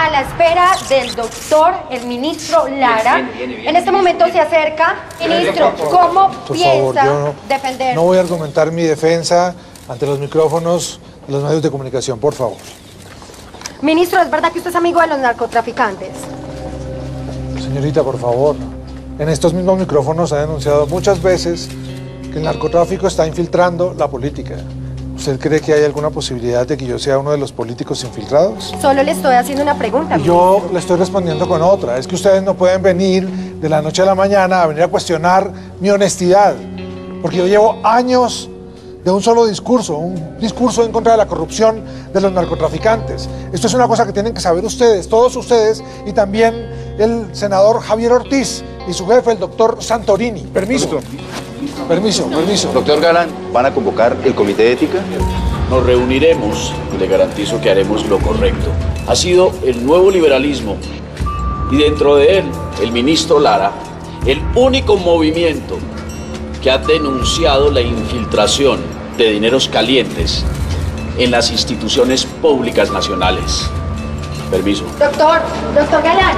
a la espera del doctor, el ministro Lara. Viene. En este momento se acerca. Ministro, ¿cómo piensa defender? No voy a argumentar mi defensa ante los micrófonos de los medios de comunicación, por favor. Ministro, ¿es verdad que usted es amigo de los narcotraficantes? Señorita, por favor. En estos mismos micrófonos ha denunciado muchas veces que el narcotráfico está infiltrando la política. ¿Usted cree que hay alguna posibilidad de que yo sea uno de los políticos infiltrados? Solo le estoy haciendo una pregunta. Y yo le estoy respondiendo con otra. Es que ustedes no pueden venir de la noche a la mañana a venir a cuestionar mi honestidad. Porque yo llevo años de un solo discurso, un discurso en contra de la corrupción de los narcotraficantes. Esto es una cosa que tienen que saber ustedes, todos ustedes, y también el senador Javier Ortiz y su jefe, el doctor Santorini. Permiso. Permiso. Doctor Galán, ¿van a convocar el comité de ética? Nos reuniremos y le garantizo que haremos lo correcto. Ha sido el nuevo liberalismo y dentro de él, el ministro Lara, el único movimiento que ha denunciado la infiltración de dineros calientes en las instituciones públicas nacionales. Permiso. Doctor Galán.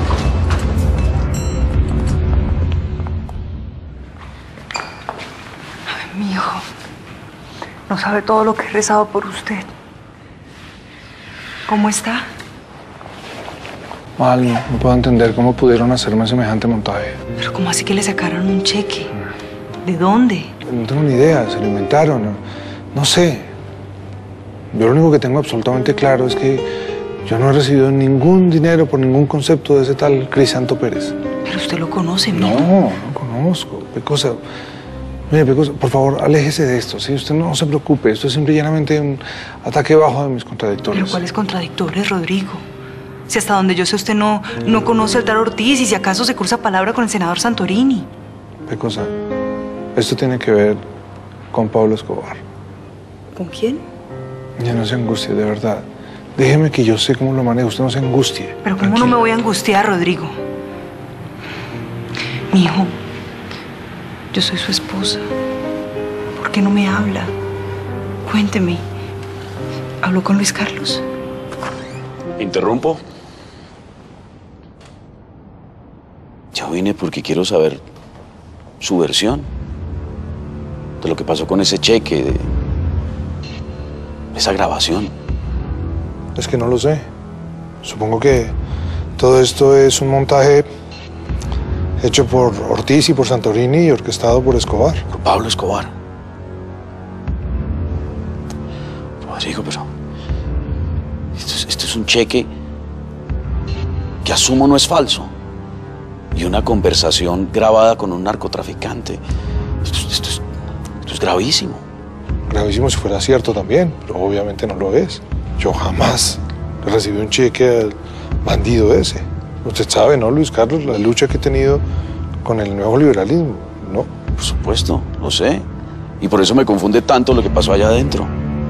Mi hijo no sabe todo lo que he rezado por usted. ¿Cómo está? Mal, no puedo entender cómo pudieron hacerme semejante montaje. ¿Pero cómo así que le sacaron un cheque? ¿De dónde? No tengo ni idea, se lo inventaron. No sé. Yo lo único que tengo absolutamente claro es que yo no he recibido ningún dinero por ningún concepto de ese tal Crisanto Pérez. Pero usted lo conoce, mijo. No conozco. Pecosa, mire, Pecosa, por favor, aléjese de esto, ¿sí? Usted no se preocupe. Esto es simple y llanamente un ataque bajo de mis contradictores. ¿Pero cuáles contradictores, Rodrigo? Si hasta donde yo sé usted no conoce al tal Ortiz y si acaso se cruza palabra con el senador Santorini. Pecosa, esto tiene que ver con Pablo Escobar. ¿Con quién? Ya no se angustie, de verdad. Déjeme que yo sé cómo lo manejo. Usted no se angustie. Pero ¿cómo no me voy a angustiar, Rodrigo? Mi hijo, yo soy su esposa. ¿Por qué no me habla? Cuénteme. ¿Habló con Luis Carlos? ¿Interrumpo? Yo vine porque quiero saber su versión de lo que pasó con ese cheque, de esa grabación. Es que no lo sé. Supongo que todo esto es un montaje hecho por Ortiz y por Santorini y orquestado por Escobar. Por Pablo Escobar. Rodrigo, pero esto es un cheque que asumo no es falso. Y una conversación grabada con un narcotraficante. Esto es gravísimo. Gravísimo si fuera cierto también, pero obviamente no lo es. Yo jamás le recibí un cheque al bandido ese. Usted sabe, ¿no, Luis Carlos? La lucha que he tenido con el nuevo liberalismo, ¿no? Por supuesto, lo sé. Y por eso me confunde tanto lo que pasó allá adentro.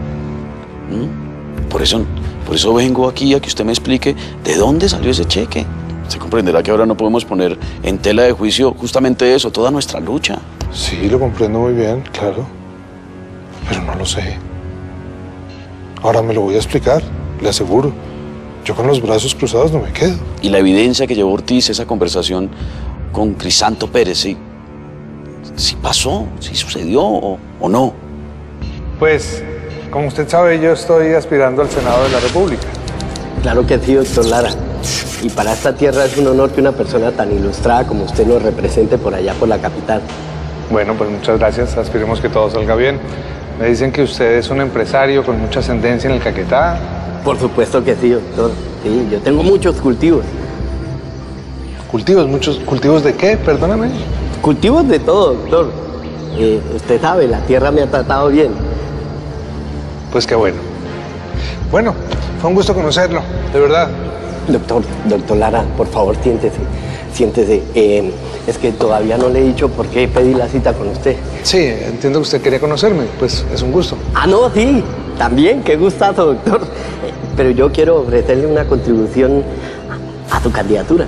Por eso vengo aquí a que usted me explique de dónde salió ese cheque. Se comprenderá que ahora no podemos poner en tela de juicio justamente eso, toda nuestra lucha. Sí, lo comprendo muy bien, claro. Pero no lo sé. Ahora me lo voy a explicar, le aseguro. Yo con los brazos cruzados no me quedo. Y la evidencia que llevó Ortiz, esa conversación con Crisanto Pérez, sí pasó, sí sucedió o no. Pues, como usted sabe, yo estoy aspirando al Senado de la República. Claro que sí, doctor Lara. Y para esta tierra es un honor que una persona tan ilustrada como usted nos represente por allá por la capital. Bueno, pues muchas gracias. Aspiremos que todo salga bien. Me dicen que usted es un empresario con mucha ascendencia en el Caquetá. Por supuesto que sí, doctor. Sí, yo tengo muchos cultivos. ¿Cultivos? ¿Muchos cultivos de qué? Perdóname. Cultivos de todo, doctor. Usted sabe, la tierra me ha tratado bien. Pues qué bueno. Bueno, fue un gusto conocerlo, de verdad. Doctor Lara, por favor, siéntese. Es que todavía no le he dicho por qué pedí la cita con usted. Sí, entiendo que usted quería conocerme, pues es un gusto. Ah, no, sí, también, qué gustazo, doctor. Pero yo quiero ofrecerle una contribución a su candidatura.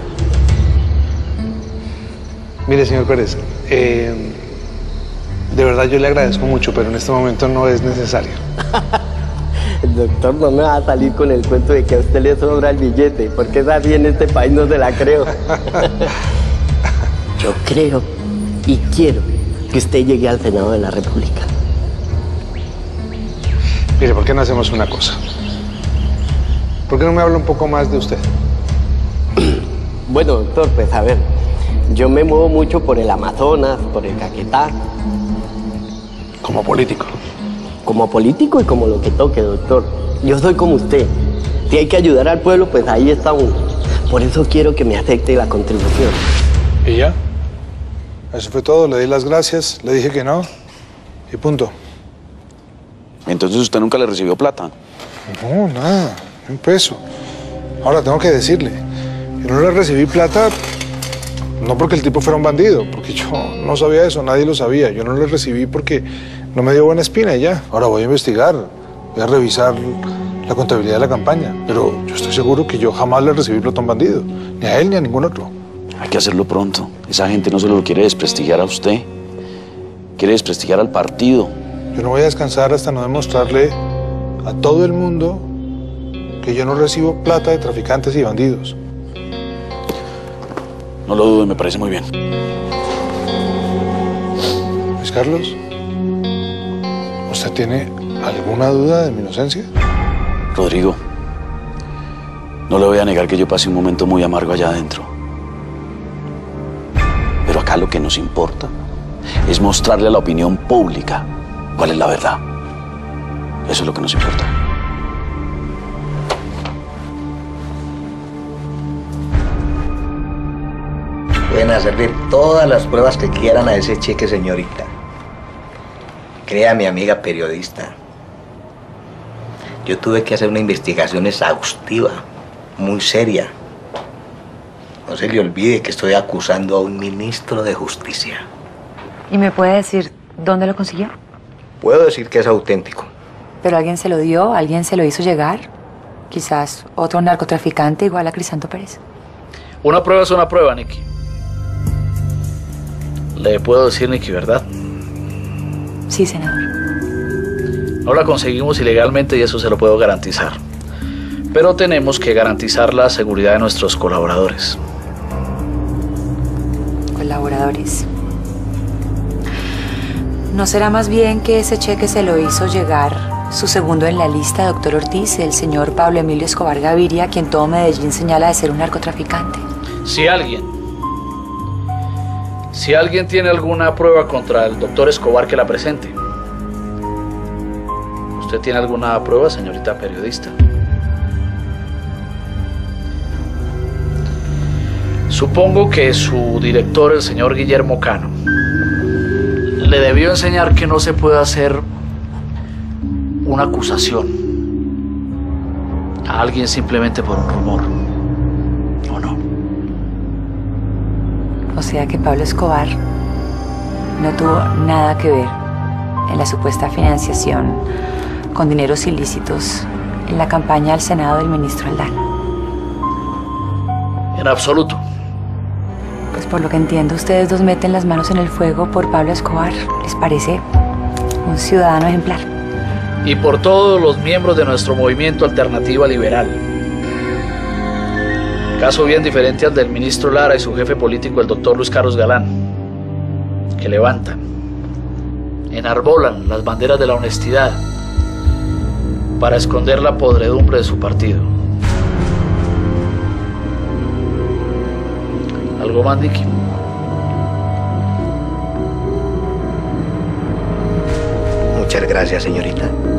Mire, señor Pérez, de verdad yo le agradezco mucho, pero en este momento no es necesario. El doctor no me va a salir con el cuento de que a usted le sobra el billete, porque es así en este país, no se la creo. Yo creo y quiero que usted llegue al Senado de la República. Mire, ¿por qué no hacemos una cosa? ¿Por qué no me habla un poco más de usted? Bueno, doctor, pues a ver, yo me muevo mucho por el Amazonas, por el Caquetá. Como político. Como político y como lo que toque, doctor. Yo soy como usted. Si hay que ayudar al pueblo, pues ahí está uno. Por eso quiero que me acepte la contribución. ¿Y ya? Eso fue todo, le di las gracias, le dije que no y punto. Entonces usted nunca le recibió plata. No, nada, ni un peso. Ahora tengo que decirle, yo no le recibí plata no porque el tipo fuera un bandido, porque yo no sabía eso, nadie lo sabía. Yo no le recibí porque no me dio buena espina y ya. Ahora voy a investigar, voy a revisar la contabilidad de la campaña, pero yo estoy seguro que yo jamás le recibí plata a un bandido, ni a él ni a ningún otro. Hay que hacerlo pronto. Esa gente no solo lo quiere desprestigiar a usted, quiere desprestigiar al partido. Yo no voy a descansar hasta no demostrarle a todo el mundo que yo no recibo plata de traficantes y bandidos. No lo dude, me parece muy bien. Luis Carlos, ¿usted tiene alguna duda de mi inocencia? Rodrigo, no le voy a negar que yo pasé un momento muy amargo allá adentro. Pero acá lo que nos importa es mostrarle a la opinión pública cuál es la verdad. Eso es lo que nos importa. Pueden hacerle todas las pruebas que quieran a ese cheque, señorita. Créame, amiga periodista. Yo tuve que hacer una investigación exhaustiva, muy seria. No se le olvide que estoy acusando a un ministro de justicia. ¿Y me puede decir dónde lo consiguió? Puedo decir que es auténtico. ¿Pero alguien se lo dio? ¿Alguien se lo hizo llegar? Quizás otro narcotraficante igual a Crisanto Pérez. Una prueba es una prueba, Nicky. Le puedo decir, Nicky, ¿verdad? Sí, senador. No la conseguimos ilegalmente y eso se lo puedo garantizar. Pero tenemos que garantizar la seguridad de nuestros colaboradores. Colaboradores. ¿No será más bien que ese cheque se lo hizo llegar su segundo en la lista, doctor Ortiz, el señor Pablo Emilio Escobar Gaviria, quien todo Medellín señala de ser un narcotraficante? Si alguien tiene alguna prueba contra el doctor Escobar, que la presente. ¿Usted tiene alguna prueba, señorita periodista? Supongo que su director, el señor Guillermo Cano, le debió enseñar que no se puede hacer una acusación a alguien simplemente por un rumor, ¿o no? O sea que Pablo Escobar no tuvo nada que ver en la supuesta financiación con dineros ilícitos en la campaña al Senado del ministro Aldana. En absoluto. Pues por lo que entiendo, ustedes dos meten las manos en el fuego por Pablo Escobar. ¿Les parece un ciudadano ejemplar? Y por todos los miembros de nuestro movimiento Alternativa Liberal. Caso bien diferente al del ministro Lara y su jefe político, el doctor Luis Carlos Galán, que levantan, enarbolan las banderas de la honestidad para esconder la podredumbre de su partido. ¿Algo más, Nicky? Muchas gracias, señorita.